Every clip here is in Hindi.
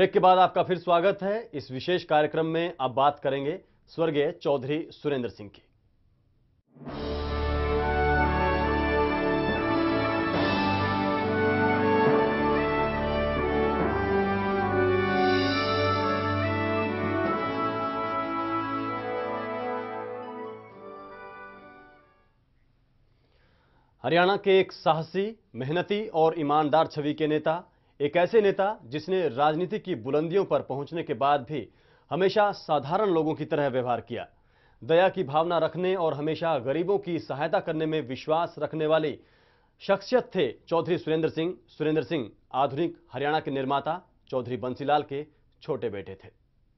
ब्रेक के बाद आपका फिर स्वागत है। इस विशेष कार्यक्रम में अब बात करेंगे स्वर्गीय चौधरी सुरेंद्र सिंह की। हरियाणा के एक साहसी, मेहनती और ईमानदार छवि के नेता, एक ऐसे नेता जिसने राजनीति की बुलंदियों पर पहुंचने के बाद भी हमेशा साधारण लोगों की तरह व्यवहार किया। दया की भावना रखने और हमेशा गरीबों की सहायता करने में विश्वास रखने वाली शख्सियत थे चौधरी सुरेंद्र सिंह। सुरेंद्र सिंह आधुनिक हरियाणा के निर्माता चौधरी बंसीलाल के छोटे बेटे थे।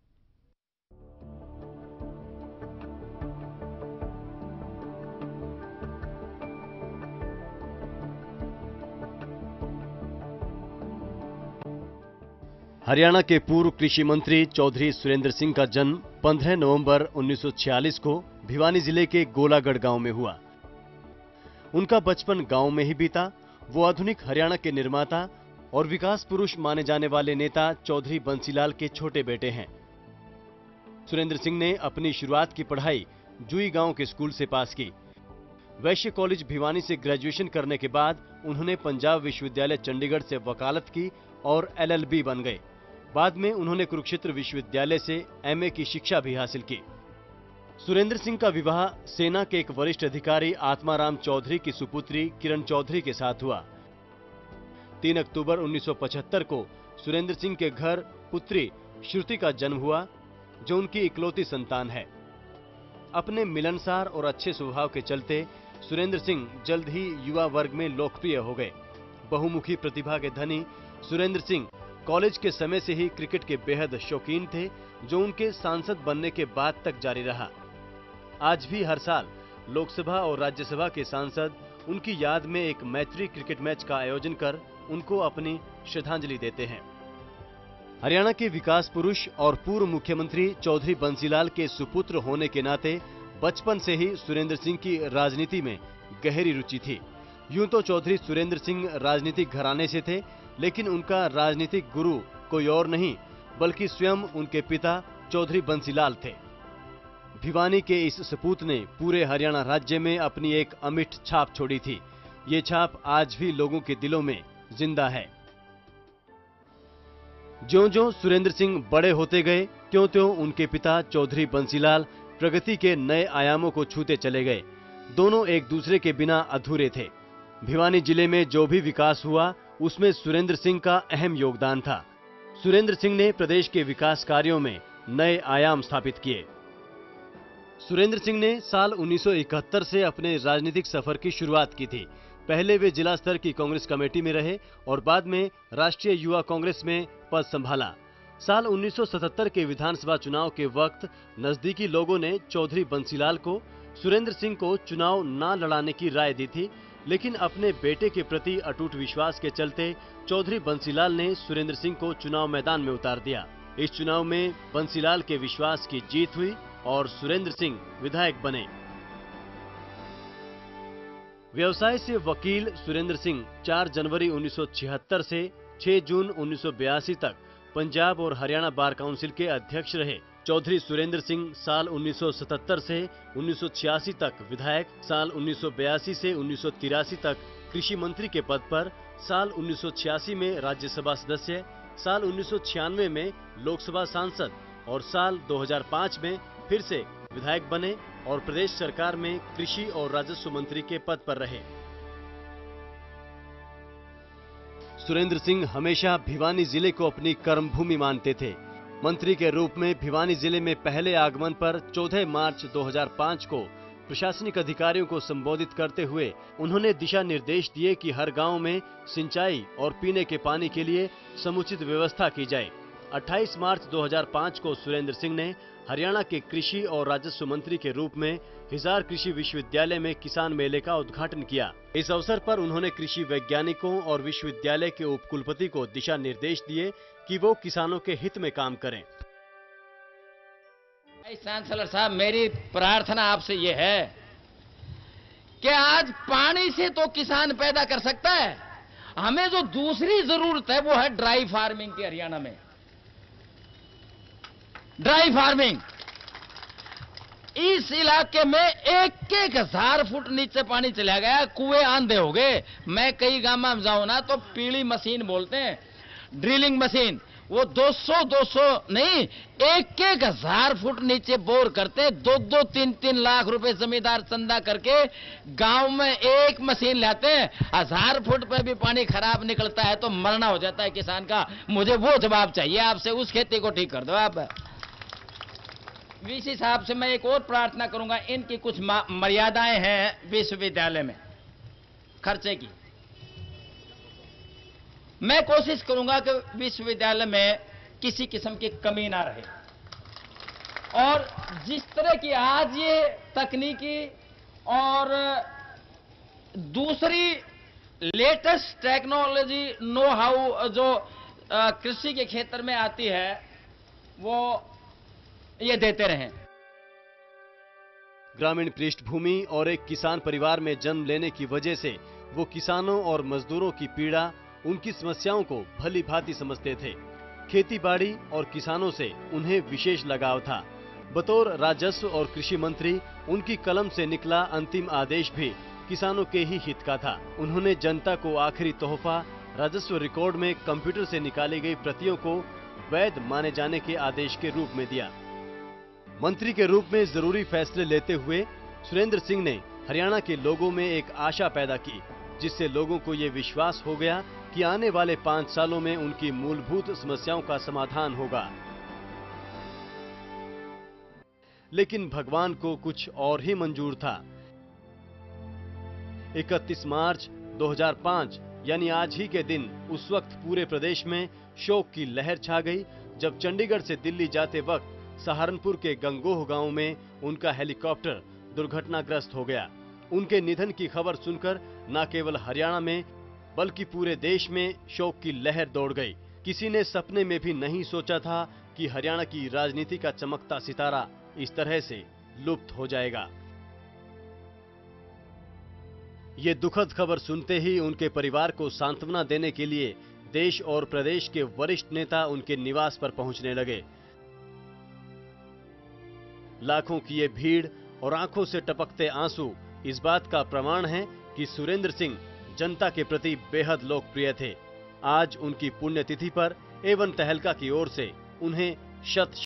हरियाणा के पूर्व कृषि मंत्री चौधरी सुरेंद्र सिंह का जन्म 15 नवंबर 1946 को भिवानी जिले के गोलागढ़ गांव में हुआ। उनका बचपन गांव में ही बीता। वो आधुनिक हरियाणा के निर्माता और विकास पुरुष माने जाने वाले नेता चौधरी बंसीलाल के छोटे बेटे हैं। सुरेंद्र सिंह ने अपनी शुरुआत की पढ़ाई जुई गांव के स्कूल से पास की। वैश्य कॉलेज भिवानी से ग्रेजुएशन करने के बाद उन्होंने पंजाब विश्वविद्यालय चंडीगढ़ से वकालत की और LLB बन गए। बाद में उन्होंने कुरुक्षेत्र विश्वविद्यालय से MA की शिक्षा भी हासिल की। सुरेंद्र सिंह का विवाह सेना के एक वरिष्ठ अधिकारी आत्माराम चौधरी की सुपुत्री किरण चौधरी के साथ हुआ। 3 अक्टूबर 1975 को सुरेंद्र सिंह के घर पुत्री श्रुति का जन्म हुआ, जो उनकी इकलौती संतान है। अपने मिलनसार और अच्छे स्वभाव के चलते सुरेंद्र सिंह जल्द ही युवा वर्ग में लोकप्रिय हो गए। बहुमुखी प्रतिभा के धनी सुरेंद्र सिंह कॉलेज के समय से ही क्रिकेट के बेहद शौकीन थे, जो उनके सांसद बनने के बाद तक जारी रहा। आज भी हर साल लोकसभा और राज्यसभा के सांसद उनकी याद में एक मैत्री क्रिकेट मैच का आयोजन कर उनको अपनी श्रद्धांजलि देते हैं। हरियाणा के विकास पुरुष और पूर्व मुख्यमंत्री चौधरी बंसीलाल के सुपुत्र होने के नाते बचपन से ही सुरेंद्र सिंह की राजनीति में गहरी रुचि थी। यूं तो चौधरी सुरेंद्र सिंह राजनीतिक घराने से थे, लेकिन उनका राजनीतिक गुरु कोई और नहीं बल्कि स्वयं उनके पिता चौधरी बंसीलाल थे। भिवानी के इस सपूत ने पूरे हरियाणा राज्य में अपनी एक अमिट छाप छोड़ी थी। ये छाप आज भी लोगों के दिलों में जिंदा है। ज्यों-ज्यों सुरेंद्र सिंह बड़े होते गए, त्यों-त्यों उनके पिता चौधरी बंसीलाल प्रगति के नए आयामों को छूते चले गए। दोनों एक दूसरे के बिना अधूरे थे। भिवानी जिले में जो भी विकास हुआ उसमें सुरेंद्र सिंह का अहम योगदान था। सुरेंद्र सिंह ने प्रदेश के विकास कार्यों में नए आयाम स्थापित किए। सुरेंद्र सिंह ने साल 1971 से अपने राजनीतिक सफर की शुरुआत की थी। पहले वे जिला स्तर की कांग्रेस कमेटी में रहे और बाद में राष्ट्रीय युवा कांग्रेस में पद संभाला। साल 1977 के विधानसभा चुनाव के वक्त नजदीकी लोगों ने चौधरी बंसीलाल को सुरेंद्र सिंह को चुनाव न लड़ाने की राय दी थी, लेकिन अपने बेटे के प्रति अटूट विश्वास के चलते चौधरी बंसीलाल ने सुरेंद्र सिंह को चुनाव मैदान में उतार दिया। इस चुनाव में बंसीलाल के विश्वास की जीत हुई और सुरेंद्र सिंह विधायक बने। व्यवसाय से वकील सुरेंद्र सिंह 4 जनवरी 1976 से 6 जून 1982 तक पंजाब और हरियाणा बार काउंसिल के अध्यक्ष रहे। चौधरी सुरेंद्र सिंह साल 1977 से 1986 तक विधायक, साल 1982 से 1983 तक कृषि मंत्री के पद पर, साल 1986 में राज्यसभा सदस्य, साल 1996 में लोकसभा सांसद और साल 2005 में फिर से विधायक बने और प्रदेश सरकार में कृषि और राजस्व मंत्री के पद पर रहे। सुरेंद्र सिंह हमेशा भिवानी जिले को अपनी कर्मभूमि मानते थे। मंत्री के रूप में भिवानी जिले में पहले आगमन पर 14 मार्च 2005 को प्रशासनिक अधिकारियों को संबोधित करते हुए उन्होंने दिशा निर्देश दिए कि हर गांव में सिंचाई और पीने के पानी के लिए समुचित व्यवस्था की जाए। 28 मार्च 2005 को सुरेंद्र सिंह ने हरियाणा के कृषि और राजस्व मंत्री के रूप में हिसार कृषि विश्वविद्यालय में किसान मेले का उद्घाटन किया। इस अवसर पर उन्होंने कृषि वैज्ञानिकों और विश्वविद्यालय के उपकुलपति को दिशा निर्देश दिए कि वो किसानों के हित में काम करें। चांसलर साहब, मेरी प्रार्थना आपसे ये है कि आज पानी से तो किसान पैदा कर सकता है, हमें जो दूसरी जरूरत है वो है ड्राई फार्मिंग की। हरियाणा में ड्राई फार्मिंग। इस इलाके में 1,000 फुट नीचे पानी चला गया, कुएं आंधे हो गए। मैं कई गांव में जाऊं ना तो पीली मशीन बोलते हैं, ड्रिलिंग मशीन, वो 200 नहीं 1,000 फुट नीचे बोर करते, 2-2, 3-3 लाख रुपए जमींदार चंदा करके गांव में एक मशीन लाते हैं। 1000 फुट पे भी पानी खराब निकलता है तो मरना हो जाता है किसान का। मुझे वो जवाब चाहिए आपसे, उस खेती को ठीक कर दो आप। वीसी साहब से मैं एक और प्रार्थना करूंगा, इनकी कुछ मर्यादाएं हैं विश्वविद्यालय में खर्चे की। मैं कोशिश करूंगा कि विश्वविद्यालय में किसी किस्म की कमी ना रहे, और जिस तरह की आज ये तकनीकी और दूसरी लेटेस्ट टेक्नोलॉजी नो हाउ जो कृषि के क्षेत्र में आती है वो ये देते रहें। ग्रामीण पृष्ठभूमि और एक किसान परिवार में जन्म लेने की वजह से वो किसानों और मजदूरों की पीड़ा, उनकी समस्याओं को भली भांति समझते थे। खेती-बाड़ी और किसानों से उन्हें विशेष लगाव था। बतौर राजस्व और कृषि मंत्री उनकी कलम से निकला अंतिम आदेश भी किसानों के ही हित का था। उन्होंने जनता को आखिरी तोहफा राजस्व रिकॉर्ड में कंप्यूटर से निकाली गई प्रतियों को वैध माने जाने के आदेश के रूप में दिया। मंत्री के रूप में जरूरी फैसले लेते हुए सुरेंद्र सिंह ने हरियाणा के लोगों में एक आशा पैदा की, जिससे लोगों को ये विश्वास हो गया कि आने वाले 5 सालों में उनकी मूलभूत समस्याओं का समाधान होगा। लेकिन भगवान को कुछ और ही मंजूर था। 31 मार्च 2005 यानी आज ही के दिन उस वक्त पूरे प्रदेश में शोक की लहर छा गई, जब चंडीगढ़ से दिल्ली जाते वक्त सहारनपुर के गंगोह गांव में उनका हेलीकॉप्टर दुर्घटनाग्रस्त हो गया। उनके निधन की खबर सुनकर न केवल हरियाणा में बल्कि पूरे देश में शोक की लहर दौड़ गई। किसी ने सपने में भी नहीं सोचा था कि हरियाणा की राजनीति का चमकता सितारा इस तरह से लुप्त हो जाएगा। ये दुखद खबर सुनते ही उनके परिवार को सांत्वना देने के लिए देश और प्रदेश के वरिष्ठ नेता उनके निवास पर पहुंचने लगे। लाखों की ये भीड़ और आंखों से टपकते आंसू इस बात का प्रमाण है कि सुरेंद्र सिंह जनता के प्रति बेहद लोकप्रिय थे। आज उनकी पुण्यतिथि पर A1 तहलका की ओर से उन्हें शत